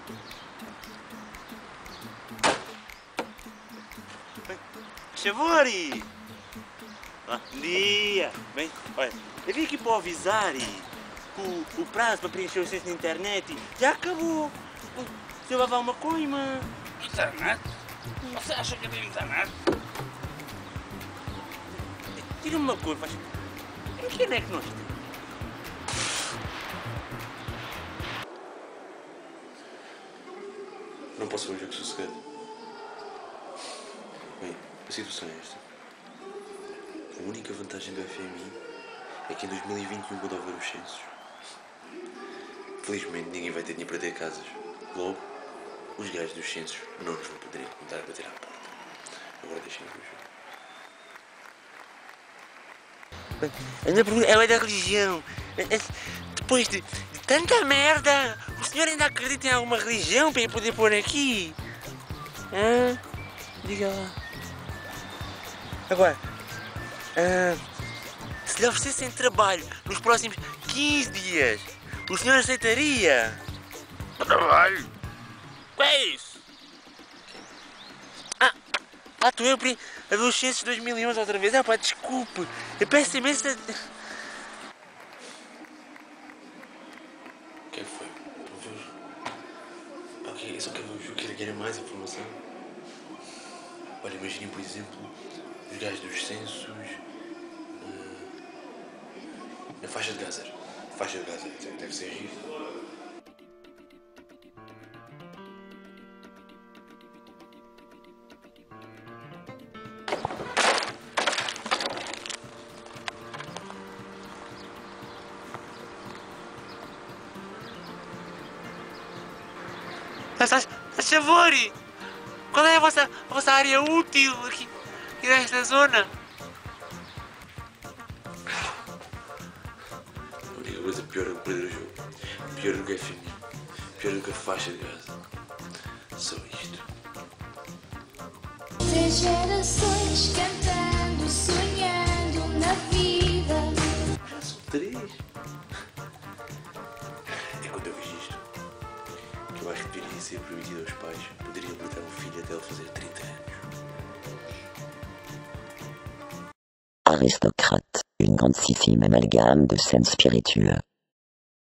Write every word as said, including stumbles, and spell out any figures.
Chavori! Ah, bom dia! Bem, olha, eu vim aqui para avisar que o, o prazo para preencher o censo na internet já acabou. Se eu lavar uma coima. Internet? Você acha que tem internet? Diga-me uma coisa, faz. Em que é que nós temos? Não posso ver um jogo sossegado. Bem, a situação é esta. A única vantagem do F M I é que em dois mil e vinte e um, quando houver os censos, felizmente ninguém vai ter dinheiro para ter casas. Logo, os gajos dos censos não nos vão poder incomodar a bater à porta. Agora deixem-me ver o jogo. A minha pergunta é da religião. Depois de, de tanta merda, o senhor ainda acredita em alguma religião para eu poder pôr aqui? Hã? Diga lá. Agora, hã, se lhe oferecessem trabalho nos próximos quinze dias, o senhor aceitaria? Trabalho? O que é isso? Ah, lá estou eu a ver os censos de dois mil e onze outra vez. Ah pá, desculpe, eu peço imensa... O que é que foi? Não viu? Ok, eu só quero ver o jogo, quero querer mais informação. Olha, imaginem, por exemplo, os gajos dos censos uh, na faixa de Gaza. Faixa de Gaza, deve ser giro. Chavori! Qual é a vossa, a vossa área útil aqui, aqui nesta zona? A única coisa pior do que perder o jogo, pior do que a F M I, pior do que a faixa de Gaza. Só isto. Três gerações cantando, sonhando na vida. Já são três. É quando eu vejo isto que eu acho que deveria ser permitido aos pais poderem libertar um filho até ele fazer trinta anos. Aristocrate, une grandissime amalgame de scènes spirituelles.